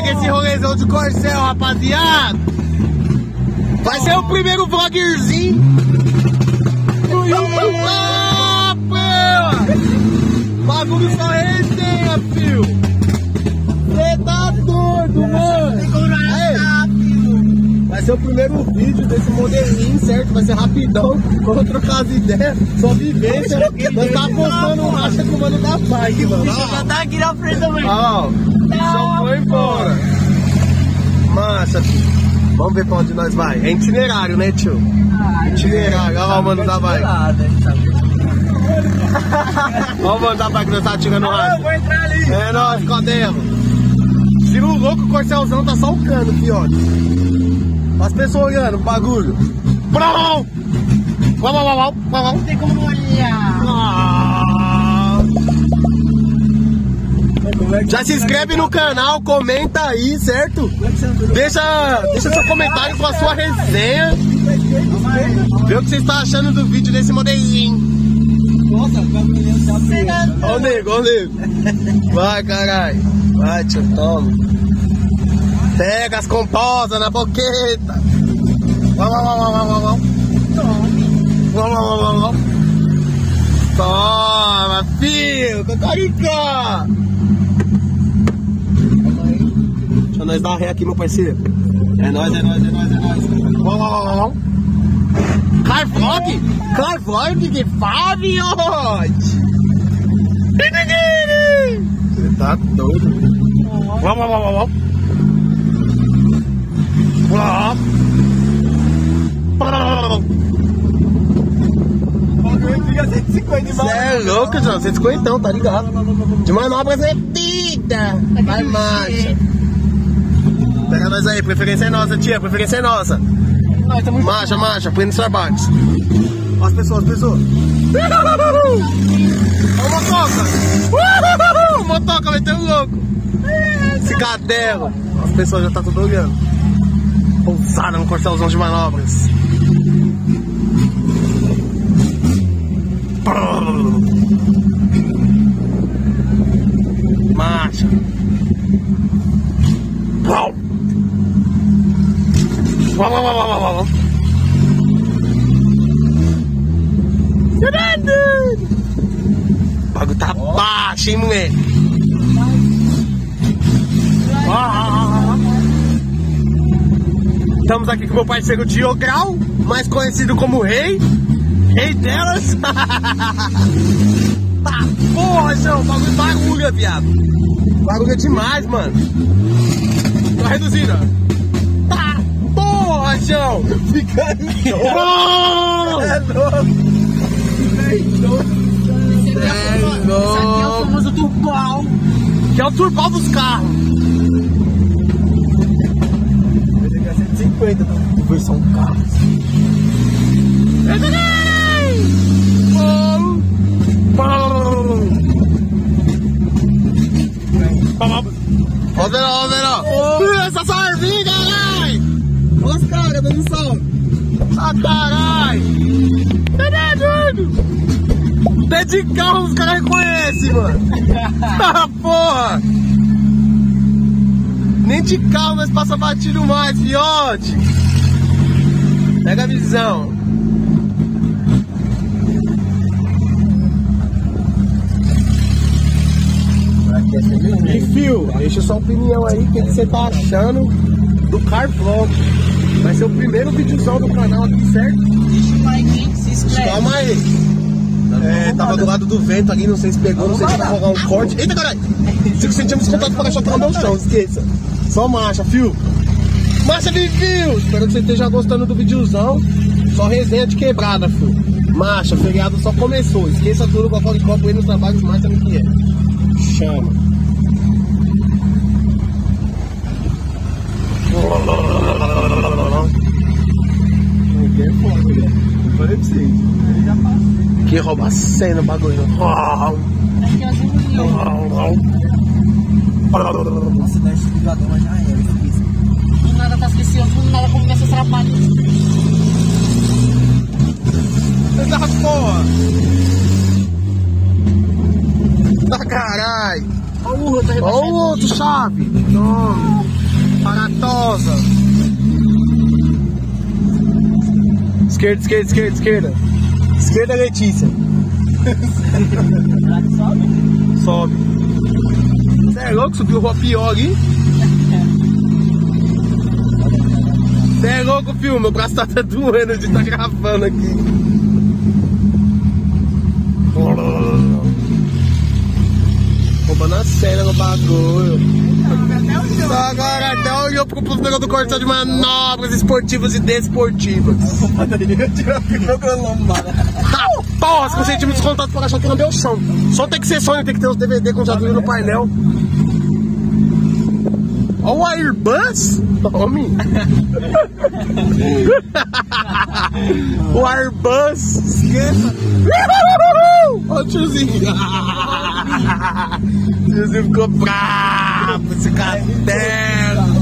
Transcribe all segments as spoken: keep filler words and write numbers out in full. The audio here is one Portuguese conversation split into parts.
Pega esse rolezão de Corcel, rapaziada. Vai ser o primeiro vloggerzinho. Ah, bagulho só resenha, fio. Você tá doido, mano. Vai ser o primeiro vídeo desse modelinho, certo? Vai ser rapidão. Vamos trocar as ideias. Só vivência. Nós tá apostando um racha com o mano da bike, mano. Já tá aqui na frente também. Ó, só foi embora. Massa, filho. Vamos ver pra onde nós vai. É itinerário, né, tio? Ah, itinerário. Olha lá o mano da bike. Olha o mano da bike que nós tá tirando o racha. Vou entrar ali. É nóis, Codelo. Tira o louco, o Corcelzão tá só o cano, fiote. As pessoas olhando o bagulho. Não tem como olhar. Já se inscreve no canal, comenta aí, certo? Deixa, deixa seu comentário com a sua resenha. Vê o que você está achando do vídeo desse modelinho. Nossa, olha o nego, olha o nego. Vai, caralho. Vai, tio, toma. Pega as composas na boqueta. Toma, filho, cocorica. Deixa nós dar ré aqui, meu parceiro. É nóis, é nóis, é nóis, é nóis. Car vlog? Car vlog de Fábio. Você tá doido. Vamos, vamos, vamos. Você é louco, João. cento e cinquenta, tá ligado? De manobras é pita. Vai, marcha. Pega nós aí, preferência é nossa, tia. Preferência é nossa. Marcha, marcha, põe no Starbucks. Olha as pessoas, as pessoas. Olha o motoca. O motoca vai ter um louco. Cicadelo. As pessoas já tá tudo olhando. Pousada no Corcelzão de manobras. Marcha. Uau. Uau, uau, uau, uau, uau. O bagulho tá baixo, hein, moleque? Ah. Estamos aqui com meu parceiro Diograu, mais conhecido como Rei. Rei delas. Tá, porra, João, o bagulho barulha, viado. Barulha demais, mano. Tô reduzindo, ó. Tá, porra, João. Fica aí. Oh! É louco. É louco. Esse aqui é o famoso turbal. Que é o turbal dos carros. Esse aqui é cento e cinquenta, versão carro. Ó, Verão, ó, Verão. Essa sarvinha, caralho. Olha os caras dando salve. Ah, caralho. Até de carro os caras reconhecem, mano. Ah, porra. Nem de carro nós passa batido mais, fiote. Pega a visão. E fio, deixa sua opinião aí, o que você tá achando do Car Vlog. Vai ser o primeiro videozão do canal aqui, certo? Deixa o like, hein? Se inscreve. Calma aí. É, tava do lado do vento ali, não sei se pegou, não sei se vai rolar um corte. Eita, caralho! cinco centímetros de contato para achar que no chão, esqueça. Só marcha, fio. Marcha de fio! Espero que você esteja gostando do videozão. Só resenha de quebrada, fio. Marcha, o feriado só começou. Esqueça tudo com a cola de copo aí nos trabalhos, marcha no que é. Chama. Que rouba a cena o bagulho. Acho que é assim que eu. Nossa, dá esse vibrador, mas já era. Do nada tá esquecido, do nada começa a trabalhar. Eita porra! Ah, caralho! Olha o outro, Olha o outro, chave! Toma! aparatosa. Esquerda, esquerda, esquerda, esquerda. Esquerda, Letícia. Sobe? Sobe. Você é louco? Subiu o rua pior ali. Você é louco, filho? Meu braço tá até doendo de estar gravando aqui. Roubando a cena no bagulho. Agora até olhou pro negócio do corte de manobras esportivas e desportivas. Porra, cinco centímetros de contato para achar que não deu chão. Só tem que ser sonho, tem que ter os D V D com já no painel. Olha o Airbus! Homem! O Airbus! Esqueça! Olha o tiozinho! O tiozinho ficou bravo, esse cabelo!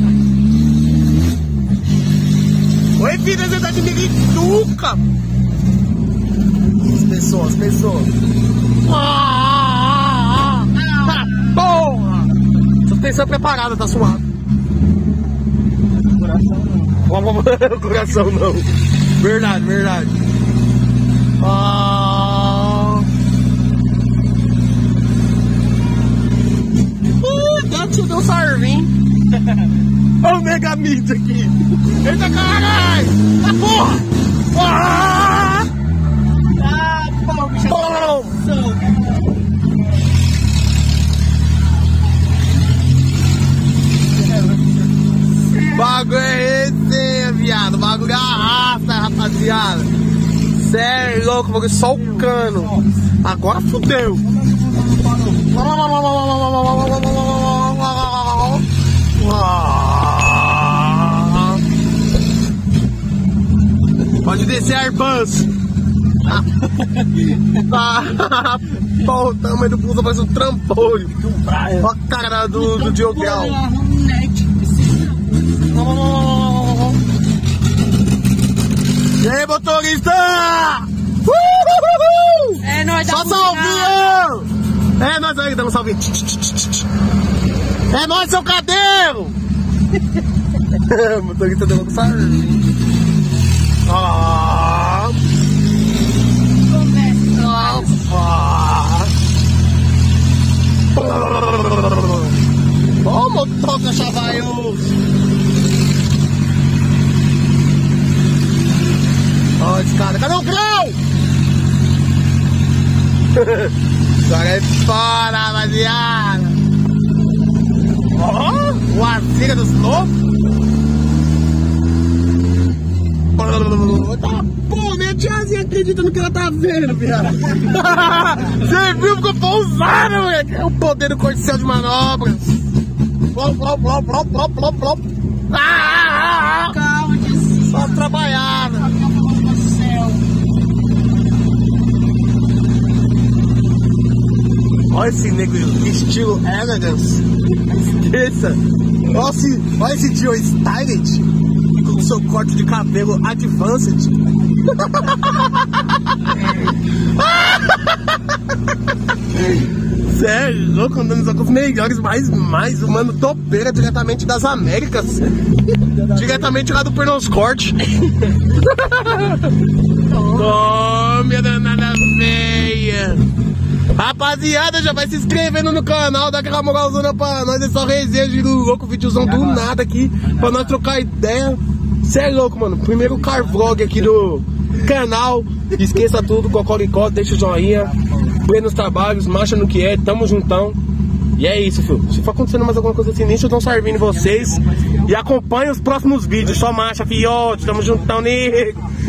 Oi, filha, você tá de mirituca! As pessoas, as pessoas! Ah, ah, ah, porra! Suspensão preparada, tá suave. Coração não. Coração não. Verdade, verdade. Ah. Uh, gato, deu sarvinho. Olha o Megamite aqui. Eita caralho! Ah, porra! Ah, ah pô, bicho. Pô. Bagulho é esse, viado. Bagulho arrasta, rapaziada. Cê é louco, bagulho só o cano. Agora fudeu. Pode descer, Airbus. Ah, pô, o tamanho do pulso parece um trambolho. Olha a cara do, do Diogel. E aí, motorista? Uhul! É nóis, só salvinho! É nóis aí, dá um salvinho. É nóis, seu cadeiro! O motorista deu um salvinho. Ah! Ó, o motor chavaioso! Ó, esse cara, cadê o grau? Agora é fora, rapaziada. Ó, o arfiga dos loucos. Tá, pô, minha tiazinha acredita no que ela tá vendo, viado. Você viu, ficou pousada, moleque. É o poder do corte de manobras. Plop, plop, plop, plop, plop, plop, plop. Ah, calma, Jesus. Só trabalhada. Olha esse negro, estilo elegance. Esqueça. Olha esse, olha esse tio styled com seu corte de cabelo advanced. Cê é louco, andando só com os melhores, mais, mais, o mano topeira diretamente das Américas. Diretamente lá do Pernoscorte. Tome a danada veia. Rapaziada, já vai se inscrevendo no canal, dá aquela moralzona pra nós, é só resenha de louco, videozão do nada aqui, pra nós trocar ideia. Cê é louco, mano, primeiro car vlog aqui do canal, esqueça tudo, cocoricó, deixa o joinha, play nos trabalhos, marcha no que é, tamo juntão. E é isso, filho, se for acontecendo mais alguma coisa sinistra, eu tô servindo vocês, e acompanha os próximos vídeos, só marcha, fiote, tamo juntão, nego.